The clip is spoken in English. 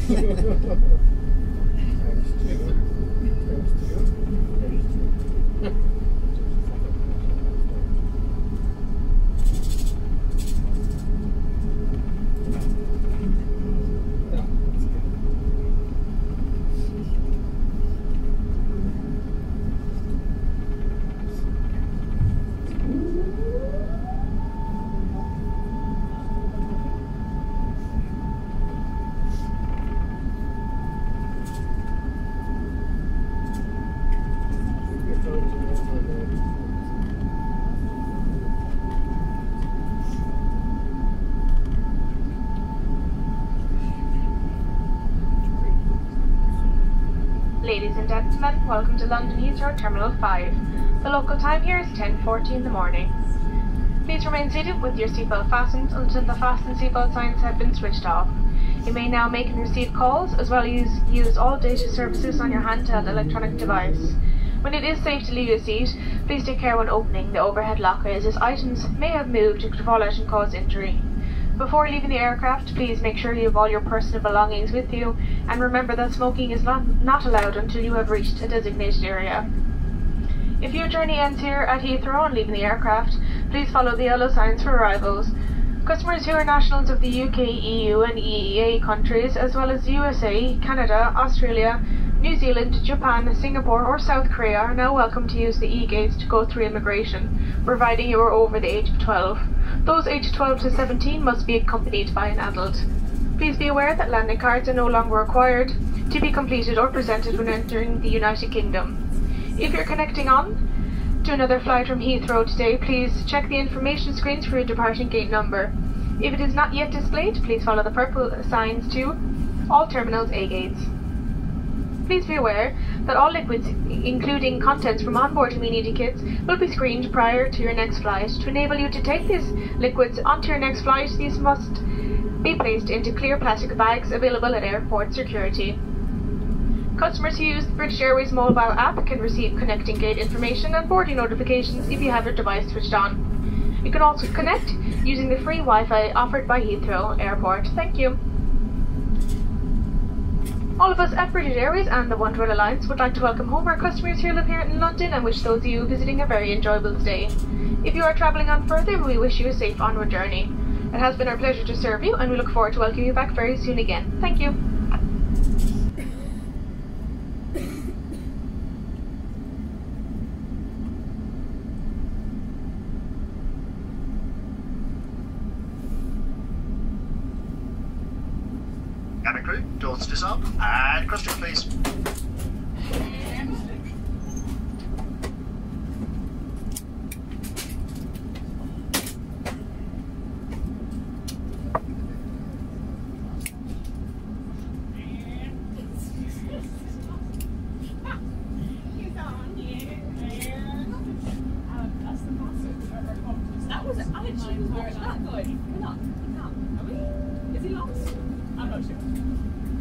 Ladies and gentlemen, welcome to London Heathrow Terminal 5. The local time here is 10:40 in the morning. Please remain seated with your seatbelt fastened until the fasten seatbelt signs have been switched off. You may now make and receive calls, as well as use all data services on your handheld electronic device. When it is safe to leave your seat, please take care when opening the overhead lockers, as items may have moved and could fall out and cause injury. Before leaving the aircraft, please make sure you have all your personal belongings with you, and remember that smoking is not allowed until you have reached a designated area. If your journey ends here at Heathrow on leaving the aircraft, please follow the yellow signs for arrivals. Customers who are nationals of the UK, EU and EEA countries, as well as USA, Canada, Australia, New Zealand, Japan, Singapore or South Korea, are now welcome to use the e-gates to go through immigration, providing you are over the age of 12. Those aged 12 to 17 must be accompanied by an adult. Please be aware that landing cards are no longer required to be completed or presented when entering the United Kingdom. If you're connecting on to another flight from Heathrow today, please check the information screens for your departing gate number. If it is not yet displayed, please follow the purple signs to all terminals A gates. Please be aware that all liquids, including contents from onboard immunity kits, will be screened prior to your next flight. To enable you to take these liquids onto your next flight, these must be placed into clear plastic bags available at airport security. Customers who use the British Airways mobile app can receive connecting gate information and boarding notifications if you have your device switched on. You can also connect using the free Wi-Fi offered by Heathrow Airport. Thank you. All of us at British Airways and the One World Alliance would like to welcome home our customers who live here in London and wish those of you visiting a very enjoyable stay. If you are travelling on further, we wish you a safe onward journey. It has been our pleasure to serve you, and we look forward to welcoming you back very soon again. Thank you. Cabin crew, doors disarm, and cross-check please. That was an attitude. That guy. We're not. Are we? Is he lost? I'm not sure.